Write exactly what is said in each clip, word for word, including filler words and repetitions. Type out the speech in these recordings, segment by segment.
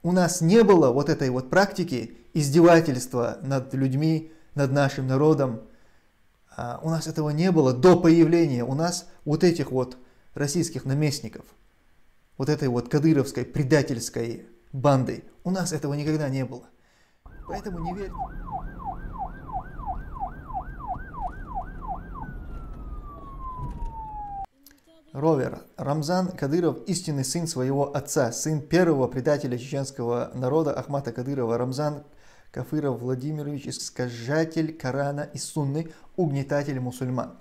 у нас не было вот этой вот практики издевательства над людьми, над нашим народом. У нас этого не было до появления у нас вот этих вот российских наместников, вот этой вот кадыровской предательской банды. У нас этого никогда не было. Поэтому не верьте. Ровер. Рамзан Кадыров – истинный сын своего отца, сын первого предателя чеченского народа Ахмата Кадырова. Рамзан Кафыров Владимирович – искажатель Корана и Сунны, угнетатель мусульман.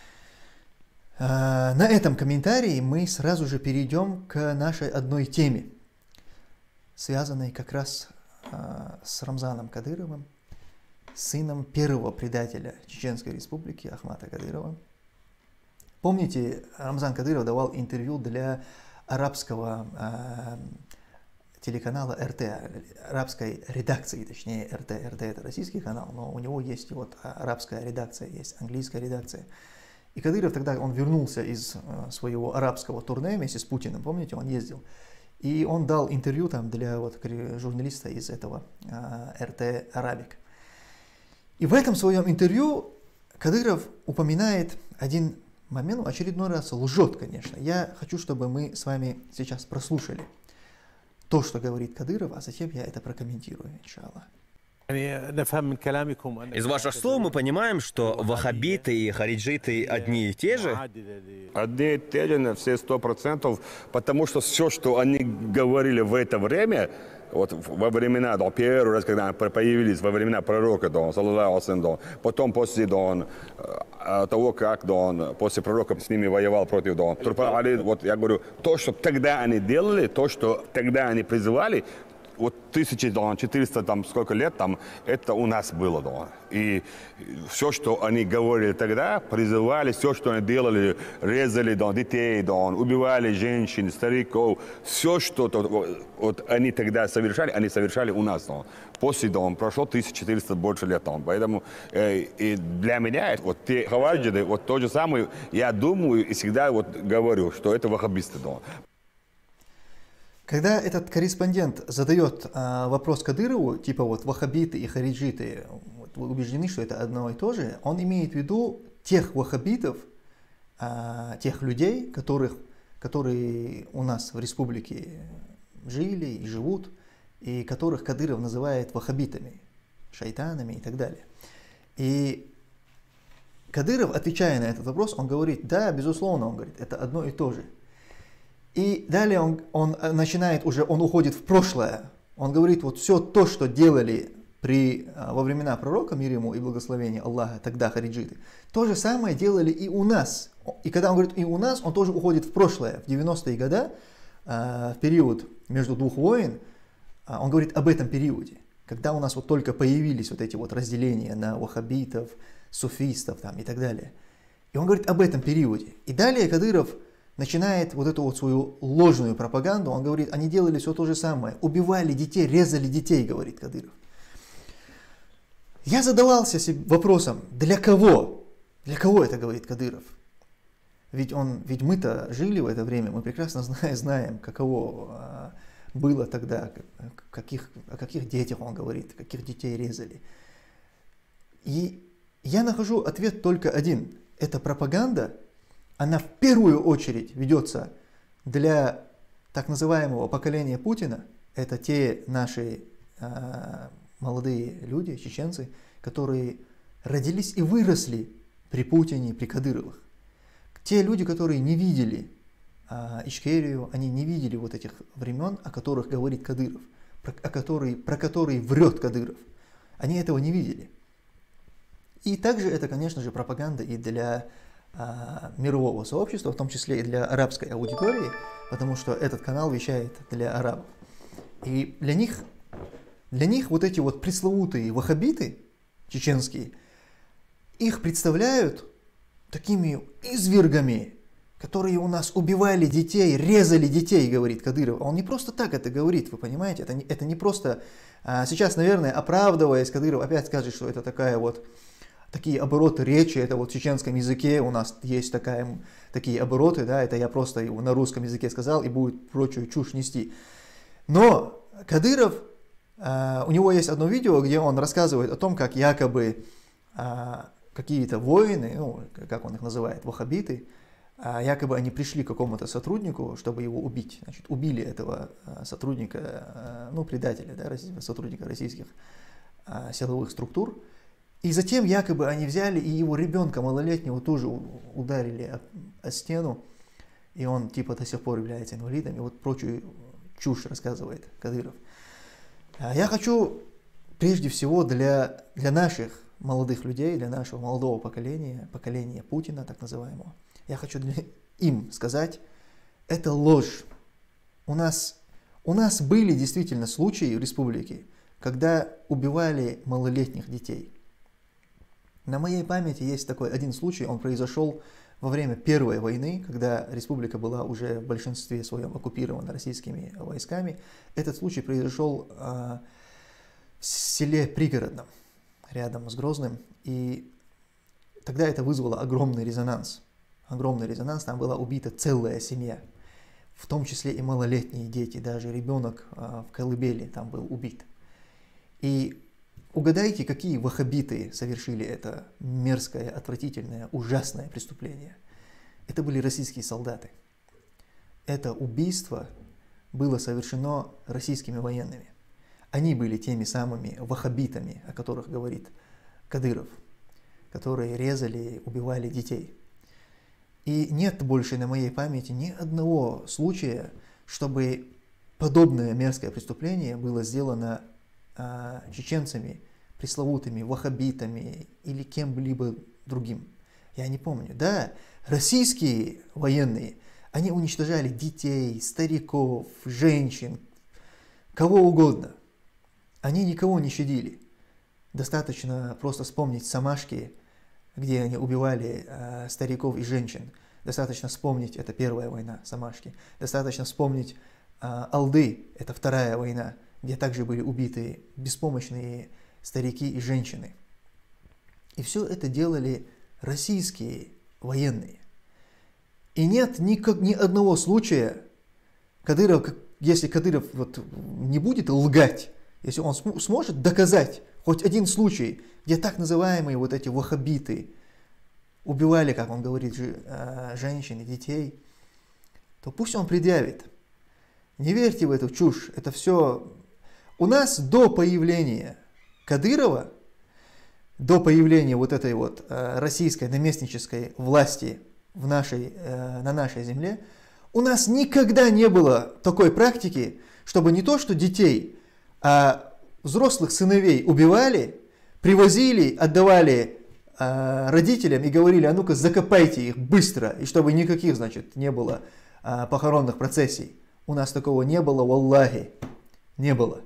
На этом комментарии мы сразу же перейдем к нашей одной теме, связанной как раз с Рамзаном Кадыровым, сыном первого предателя Чеченской Республики Ахмата Кадырова. Помните, Рамзан Кадыров давал интервью для арабского э, телеканала эр тэ, арабской редакции, точнее эр тэ. эр тэ это российский канал, но у него есть вот арабская редакция, есть английская редакция. И Кадыров тогда, он вернулся из э, своего арабского турне вместе с Путиным, помните, он ездил. И он дал интервью там для вот, журналиста из этого э, эр тэ Арабик. И в этом своем интервью Кадыров упоминает один момент, в очередной раз лжет, конечно. Я хочу, чтобы мы с вами сейчас прослушали то, что говорит Кадыров, а затем я это прокомментирую, иншаллах. Из ваших слов мы понимаем, что ваххабиты и хариджиты одни и те же? Одни и те же на все сто процентов, потому что все, что они говорили в это время, вот во времена, да, первый раз, когда они появились, во времена пророка, да, да, потом после да, того, как да, он после пророка с ними воевал против да, вот я говорю, то, что тогда они делали, то, что тогда они призывали, вот тысяча четыреста там сколько лет там это у нас было, да. И все, что они говорили тогда, призывали, все, что они делали, резали да, детей, да, убивали женщин, стариков, все, что то, вот они тогда совершали, они совершали у нас, да. После да, прошло тысяча четыреста больше лет, да. Поэтому э, и для меня вот те хавариджи, вот то же самое, я думаю и всегда вот говорю, что это ваххабисты, да. Когда этот корреспондент задает а, вопрос Кадырову, типа вот ваххабиты и хариджиты, вот, вы убеждены, что это одно и то же, он имеет в виду тех ваххабитов, а, тех людей, которых, которые у нас в республике жили и живут, и которых Кадыров называет ваххабитами, шайтанами и так далее. И Кадыров, отвечая на этот вопрос, он говорит, да, безусловно, он говорит, это одно и то же. И далее он, он начинает уже, он уходит в прошлое. Он говорит, вот все то, что делали при, во времена пророка, мир ему и благословение Аллаха, тогда хариджиты, то же самое делали и у нас. И когда он говорит и у нас, он тоже уходит в прошлое, в девяностые годы, в период между двух войн, он говорит об этом периоде, когда у нас вот только появились вот эти вот разделения на ваххабитов, суфистов там, и так далее. И он говорит об этом периоде. И далее Кадыров начинает вот эту вот свою ложную пропаганду, он говорит, они делали все то же самое, убивали детей, резали детей, говорит Кадыров. Я задавался себе вопросом, для кого? Для кого это говорит Кадыров? Ведь, он, ведь мы-то жили в это время, мы прекрасно знаем, знаем каково было тогда, каких, о каких детях он говорит, каких детей резали. И я нахожу ответ только один. Это пропаганда, она в первую очередь ведется для так называемого поколения Путина. Это те наши э, молодые люди, чеченцы, которые родились и выросли при Путине, при Кадыровых. Те люди, которые не видели э, Ичкерию, они не видели вот этих времен, о которых говорит Кадыров, про, о которые, про которые врет Кадыров. Они этого не видели. И также это, конечно же, пропаганда и для мирового сообщества, в том числе и для арабской аудитории, потому что этот канал вещает для арабов. И для них, для них вот эти вот пресловутые ваххабиты чеченские, их представляют такими извергами, которые у нас убивали детей, резали детей, говорит Кадыров. Он не просто так это говорит, вы понимаете, это не, это не просто... А сейчас, наверное, оправдываясь, Кадыров опять скажет, что это такая вот такие обороты речи, это вот в чеченском языке у нас есть такая, такие обороты, да, это я просто его на русском языке сказал и будет прочую чушь нести. Но Кадыров, а, у него есть одно видео, где он рассказывает о том, как якобы а, какие-то воины, ну, как он их называет, ваххабиты, а, якобы они пришли к какому-то сотруднику, чтобы его убить. Значит, убили этого а, сотрудника, а, ну, предателя, да, сотрудника российских а, силовых структур. И затем якобы они взяли и его ребенка малолетнего тоже ударили о, о стену, и он типа до сих пор является инвалидом, и вот прочую чушь рассказывает Кадыров. А я хочу прежде всего для, для наших молодых людей, для нашего молодого поколения, поколения Путина, так называемого, я хочу для, им сказать, это ложь. У нас, у нас были действительно случаи в республике, когда убивали малолетних детей. На моей памяти есть такой один случай, он произошел во время Первой войны, когда республика была уже в большинстве своем оккупирована российскими войсками. Этот случай произошел э, в селе Пригородном, рядом с Грозным, и тогда это вызвало огромный резонанс. Огромный резонанс, там была убита целая семья, в том числе и малолетние дети, даже ребенок э, в колыбели там был убит. И угадайте, какие ваххабиты совершили это мерзкое, отвратительное, ужасное преступление. Это были российские солдаты. Это убийство было совершено российскими военными. Они были теми самыми ваххабитами, о которых говорит Кадыров, которые резали, убивали детей. И нет больше на моей памяти ни одного случая, чтобы подобное мерзкое преступление было сделано а, чеченцами, пресловутыми ваххабитами или кем-либо другим. Я не помню. Да, российские военные, они уничтожали детей, стариков, женщин, кого угодно. Они никого не щадили. Достаточно просто вспомнить Самашки, где они убивали э, стариков и женщин. Достаточно вспомнить, это первая война, Самашки. Достаточно вспомнить э, Алды, это вторая война, где также были убиты беспомощные старики и женщины. И все это делали российские военные. И нет ни, ни одного случая, Кадыров, если Кадыров вот не будет лгать, если он см сможет доказать хоть один случай, где так называемые вот эти ваххабиты убивали, как он говорит, женщин и детей, то пусть он предъявит. Не верьте в эту чушь. Это все... У нас до появления Кадырова, до появления вот этой вот российской наместнической власти в нашей, на нашей земле, у нас никогда не было такой практики, чтобы не то что детей, а взрослых сыновей убивали, привозили, отдавали э, родителям и говорили, а ну-ка закопайте их быстро, и чтобы никаких, значит, не было э, похоронных процессий. У нас такого не было, валлахи, не было.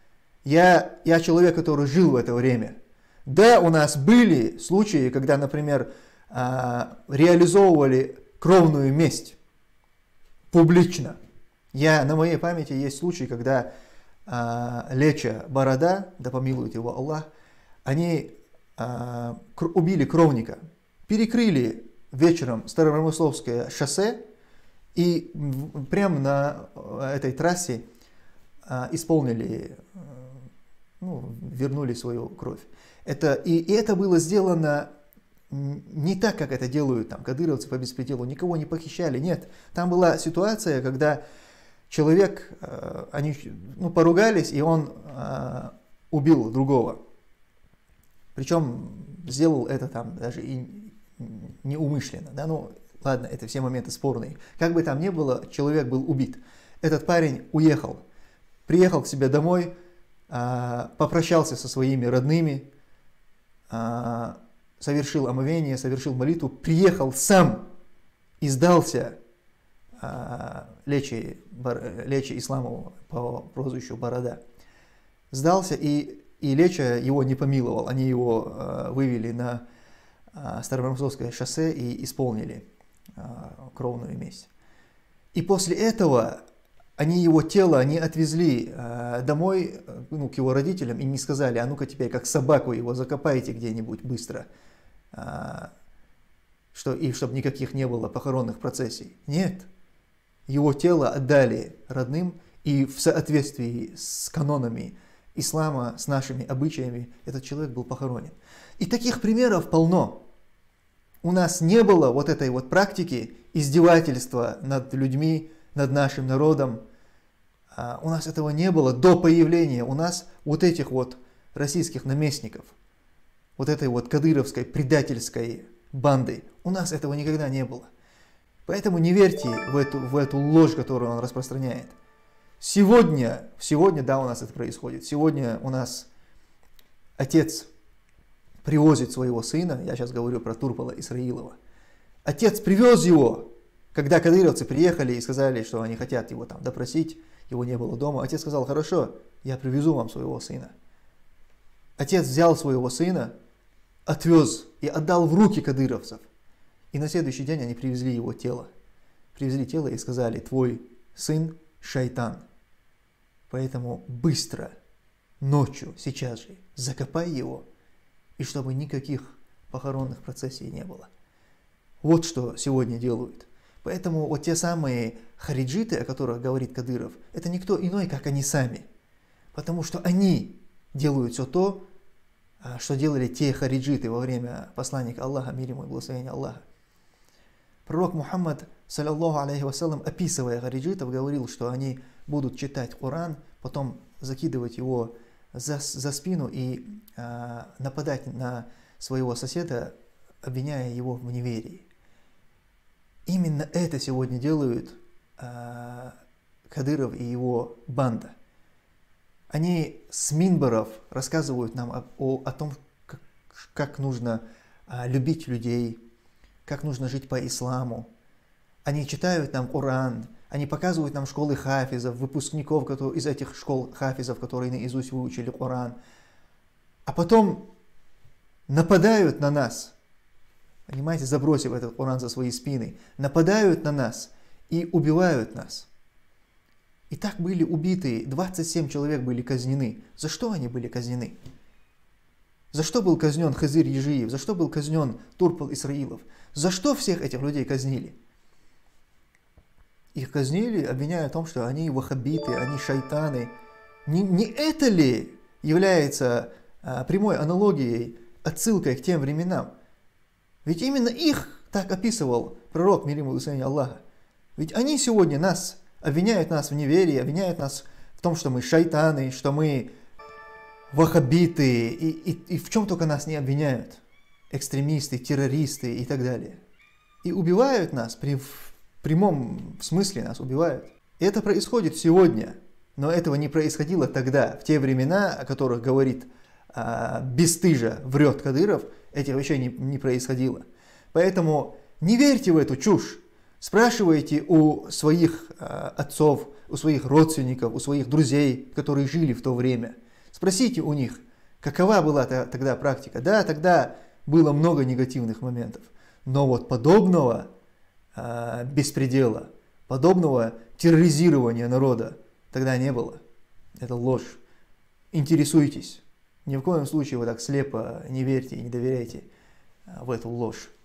Я, я человек, который жил в это время. Да, у нас были случаи, когда, например, э, реализовывали кровную месть публично. Я, на моей памяти есть случай, когда э, Леча Борода, да помилует его Аллах, они э, кр убили кровника, перекрыли вечером Старопромысловское шоссе и прямо на этой трассе э, исполнили, э, ну, вернули свою кровь. Это, и, и это было сделано не так, как это делают там кадыровцы по беспределу, никого не похищали, нет. Там была ситуация, когда человек, э, они ну, поругались, и он э, убил другого. Причем сделал это там даже и неумышленно. Да? Ну, ладно, это все моменты спорные. Как бы там ни было, человек был убит. Этот парень уехал, приехал к себе домой, э, попрощался со своими родными, э, совершил омовение, совершил молитву, приехал сам и сдался э, Лечи, Лечи Исламову по прозвищу Борода. Сдался, и, и Леча его не помиловал. Они его э, вывели на э, Старопромысловское шоссе и исполнили э, кровную месть. И после этого они его тело они отвезли э, домой, ну, к его родителям, и не сказали, а ну-ка теперь как собаку его закопайте где-нибудь быстро, э, что, и чтобы никаких не было похоронных процессий. Нет. Его тело отдали родным, и в соответствии с канонами ислама, с нашими обычаями, этот человек был похоронен. И таких примеров полно. У нас не было вот этой вот практики издевательства над людьми, над нашим народом. А у нас этого не было до появления у нас вот этих вот российских наместников, вот этой вот кадыровской предательской банды. У нас этого никогда не было. Поэтому не верьте в эту, в эту ложь, которую он распространяет. Сегодня, сегодня, да, у нас это происходит. Сегодня у нас отец привозит своего сына, я сейчас говорю про Турпола Исраилова. Отец привез его, когда кадыровцы приехали и сказали, что они хотят его там допросить, его не было дома. Отец сказал: хорошо, я привезу вам своего сына. Отец взял своего сына, отвез и отдал в руки кадыровцев. И на следующий день они привезли его тело. Привезли тело и сказали: твой сын шайтан. Поэтому быстро, ночью, сейчас же закопай его, и чтобы никаких похоронных процессий не было. Вот что сегодня делают. Поэтому вот те самые хариджиты, о которых говорит Кадыров, это никто иной, как они сами. Потому что они делают все то, что делали те хариджиты во время посланника Аллаха, мир ему и благословения Аллаха. Пророк Мухаммад, саллаллаху алейхи вассалям, описывая хариджитов, говорил, что они будут читать Коран, потом закидывать его за, за спину и э, нападать на своего соседа, обвиняя его в неверии. Именно это сегодня делают э, Кадыров и его банда. Они с минбаров рассказывают нам о, о, о том, как, как нужно э, любить людей, как нужно жить по исламу. Они читают нам Коран, они показывают нам школы хафизов, выпускников которые, из этих школ хафизов, которые наизусть выучили Коран. А потом нападают на нас, понимаете, забросив этот Коран за свои спины, нападают на нас и убивают нас. И так были убиты, двадцать семь человек были казнены. За что они были казнены? За что был казнен Хазир Ежиев? За что был казнен Турпал Исраилов? За что всех этих людей казнили? Их казнили, обвиняя в том, что они ваххабиты, они шайтаны. Не, не это ли является а, прямой аналогией, отсылкой к тем временам? Ведь именно их так описывал пророк, мир ему и благословение Аллаха. Ведь они сегодня нас обвиняют нас в неверии, обвиняют нас в том, что мы шайтаны, что мы ваххабиты, и, и, и в чем только нас не обвиняют. Экстремисты, террористы и так далее. И убивают нас, при, в прямом смысле нас убивают. И это происходит сегодня, но этого не происходило тогда, в те времена, о которых говорит а, бесстыжа, врет Кадыров, этих вещей не, не происходило. Поэтому не верьте в эту чушь. Спрашивайте у своих а, отцов, у своих родственников, у своих друзей, которые жили в то время. Спросите у них, какова была тогда практика. Да, тогда было много негативных моментов, но вот подобного а, беспредела, подобного терроризирования народа тогда не было. Это ложь. Интересуйтесь. Ни в коем случае вы так слепо не верьте и не доверяйте в эту ложь.